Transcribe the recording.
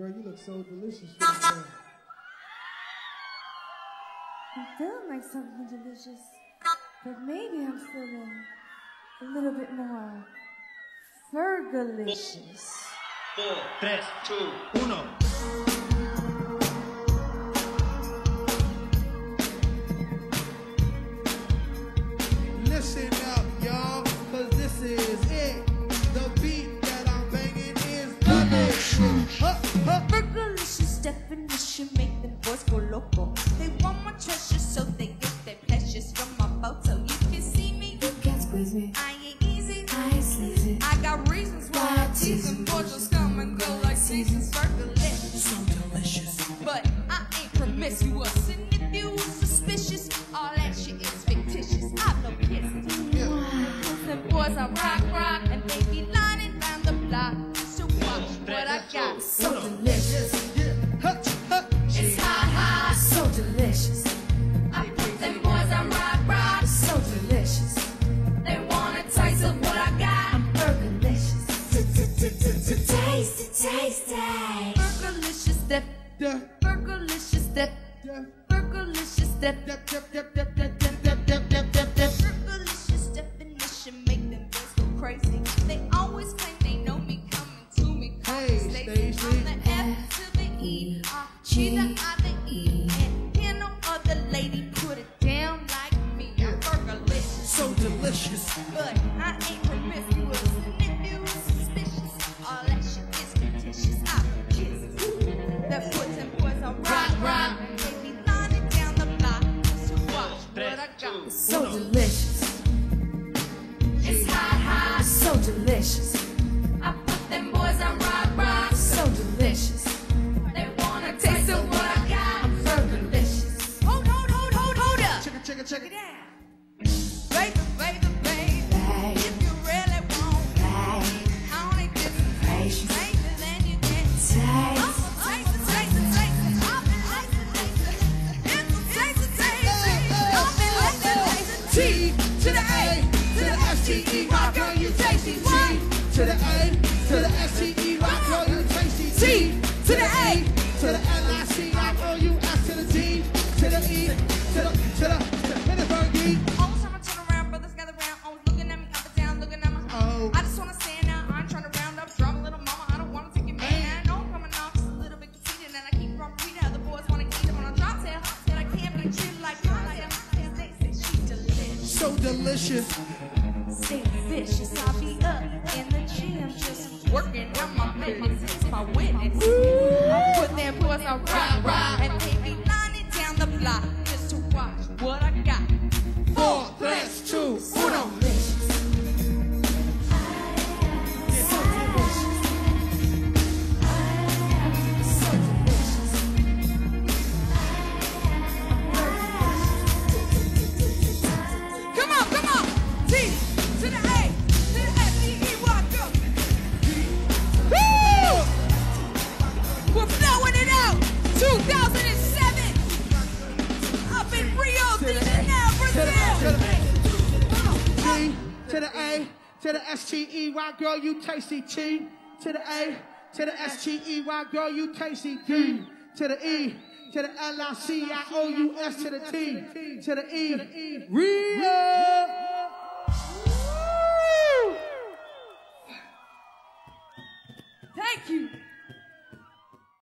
Girl, you look so delicious right now. I'm feeling like something delicious, but maybe I'm feeling a little bit more Fergalicious. 4, 3, 2, 1. Listen up, y'all, cause this is it. The beat that I'm banging is delicious. Fergalicious definition make them boys go loco. They want my treasure, so they get their pleasures from my photo. You can see me, you can't squeeze me. I ain't easy, I ain't sleazy. I got reasons why I tease them. Boys just come and go like seasons. Fergalicious, so delicious, but I ain't promiscuous. And if you was suspicious, all that shit is fictitious. I'm no kisses. Them boys I rock, and they be lining round the block. So watch what I got. So delicious. It's high, so delicious. I put them boys on rock, so delicious. They wanna taste of what I got. I'm Fergalicious. Tasty. Fergalicious dip. Fergalicious dip. Fergalicious dip. Fergalicious definition make them boys go crazy. They always claim they know me, coming to me. Hey, Stacey. I'm the F to the E, G the I the E, and hear no other lady put it down like me. I'm Fergalicious, So delicious. but I ain't promiscuous. And if you was suspicious, all that shit is fictitious. I kiss that put them boys on rock, and they be lining down the block. So watch what I got. It's so delicious. It's high, so delicious. I put them boys on rock, so delicious. They wanna taste of what I got. I'm Fergalicious. Hold up. Check it. Baby. If you really want, only this taste, then you get taste. Taste it. I've been taste. T to the A to the S-T-E, why girl you tasty? T to the A to the S-T-E, why girl you tasty? T to the A to the L-I-C-I-O-U-S to the D to the E to the Fergie. All the time I turn around, brothers gather round, always looking at me up and down, looking at my Oh. I just wanna stand out, I ain't trying to round up, drop a little mama, I don't wanna take your man. I know I'm coming off just a little bit conceited, and I keep from reading how the boys wanna eat them when I drop tail. That I can't be treated like cocktail. They say she's delicious. So delicious. Stay vicious, I'll be up in the gym just working on my business. It's my witness. I put them boys on rock, and they be lining down the block just to watch what I got. 4, 3, 2, 1. Come on. T to the A to the S-T-E, walk up. Woo! We're blowing it out. 2007. Up in Rio de Janeiro, Brazil. T to the A to the S-T-E-Y, girl you tasty. T to the A to the S-T-E-Y, girl you tasty. D to the E to the L-I-C-I-O-U-S to the T to the E. Rio. Thank you.